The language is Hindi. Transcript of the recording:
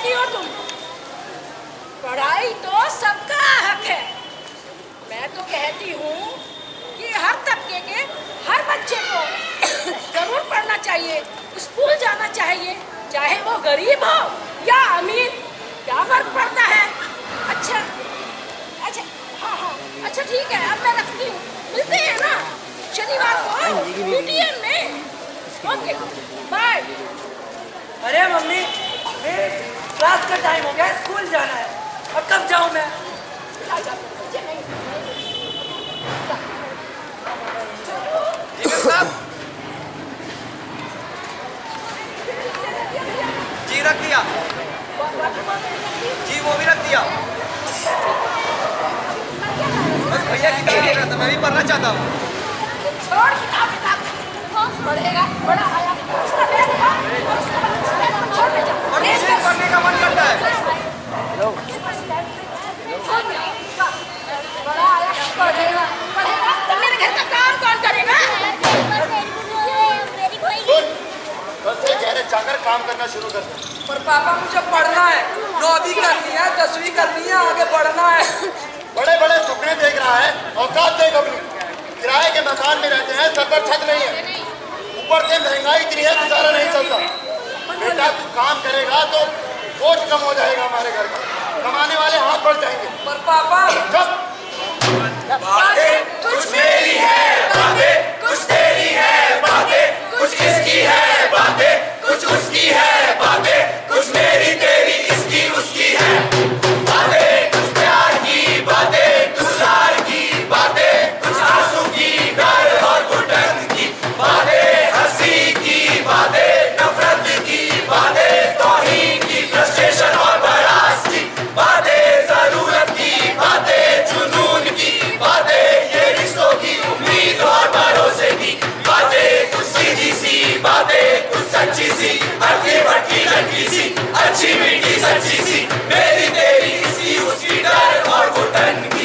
कहती हो तुम? पढ़ाई तो सबका हक है। मैं तो कहती हूँ कि हर तबके के हर बच्चे को जरूर पढ़ना चाहिए, स्कूल जाना चाहिए, चाहे वो गरीब हो या अमीर, क्या फर्क पड़ता है। अच्छा अच्छा, हाँ हाँ, अच्छा ठीक है, अब मैं रखती हूँ। मिलते हैं ना शनिवार को पीटीएम में। Okay bye. अरे मम्मी, क्लास का टाइम हो गया, स्कूल जाना है। अब कब जाऊँ मैं? जी रख दिया जी, वो भी रख दिया। बस भैया की तरह नहीं रहता, मैं भी पढ़ना चाहता हूँ। छोड़ किताब पढ़ेगा, बड़ा आया उसका और मुझे पढ़ने का मन करता है। बड़ा आया पढ़ेगा पढ़ेगा, तो मेरे घर का काम कौन करेगा? कल से गहरे जाकर काम करना शुरू कर दो। पर पापा मुझे पढ़ना है, 9वीं करनी है, 10वीं करनी है, आगे बढ़ना है। बड़े बड़े सपने देख रहा है, औकात देख अपनी। किराए के मकान में रहते हैं, सर पर छत नहीं है, ऊपर से महंगाई इतनी है, गुजारा नहीं चलता। बेटा तू काम करेगा तो बोझ कम हो जाएगा हमारे घर का, कमाने वाले हाथ बढ़ जाएंगे। पर पापा बातें कुछ मेरी है, बातें कुछ तेरी है, बातें कुछ इसकी है, बातें कुछ उसकी है, बातें कुछ मेरी तेरी इसकी उसकी है। बातें कुछ प्यार की, बातें कुछ लार की, बातें कुछ आंसू की, डर और घुटन की, बातें हंसी की, बातें नफरत की, बातें तौहीन की, फ्रस्ट्रेशन और बरास की, बातें जरूरत की, बातें जुनून की, बातें ये रिश्तों की, उम्मीद और भरोसे की, बातें कुछ सीधी सी, बातें कुछ सच्ची सी, हल्की भटकी लड़की सी, अच्छी मीठी सच्ची सी, मेरी तेरी इसकी उसकी, डर और घुटन की।